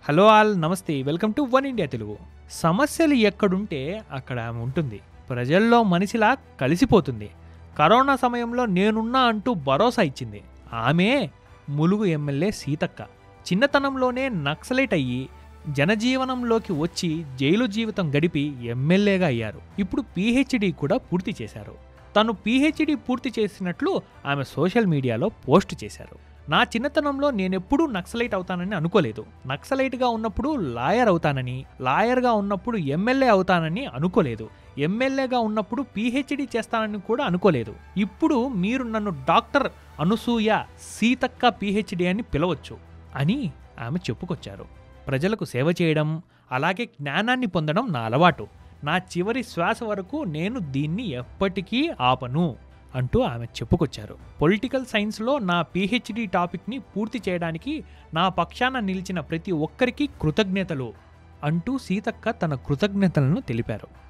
Hello all నమస్తే welcome to One India Telugu. సమస్యలు ఎక్కడుంటే అక్కడ ఆమె ఉంటుంది. ప్రజల్లో మనిషిలా కలిసిపోతుంది. కరోనా సమయంలో నేనున్నా అంటూ భరోసా ఇచ్చింది. ఆమె ములుగు ఎమ్మెల్యే సీతక్క. చిన్నతనంలోనే నక్సలైట్ అయ్యి జనజీవనంలోకి వచ్చి జైలు జీవితం గడిపి ఎమ్మెల్యేగా అయ్యారు. ఇప్పుడు పీహెచ్డీ కూడా పూర్తి చేశారు. తను పీహెచ్డీ పూర్తి చేసినట్లు ఆమె సోషల్ మీడియాలో పోస్ట్ చేశారు. నా చిన్నతనంలో నేనెప్పుడూ నక్సలైట్ అవుతానని అనుకోలేదు. నక్సలైట్గా ఉన్నప్పుడు లాయర్ అవుతానని, లాయర్గా ఉన్నప్పుడు ఎమ్మెల్యే అవుతానని అనుకోలేదు. ఎమ్మెల్యేగా ఉన్నప్పుడు పీహెచ్డీ చేస్తానని కూడా అనుకోలేదు. ఇప్పుడు మీరు నన్ను డాక్టర్ అనసూయ సీతక్క పీహెచ్డీ అని పిలవచ్చు అని ఆమె చెప్పుకొచ్చారు. ప్రజలకు సేవ చేయడం, అలాగే జ్ఞానాన్ని పొందడం నా అలవాటు. నా చివరి శ్వాస వరకు నేను దీన్ని ఎప్పటికీ ఆపను అంటూ ఆమె చెప్పుకొచ్చారు. పొలిటికల్ సైన్స్లో నా పీహెచ్డీ టాపిక్ని పూర్తి చేయడానికి నా పక్షాన నిలిచిన ప్రతి ఒక్కరికి కృతజ్ఞతలు అంటూ సీతక్క తన కృతజ్ఞతలను తెలిపారు.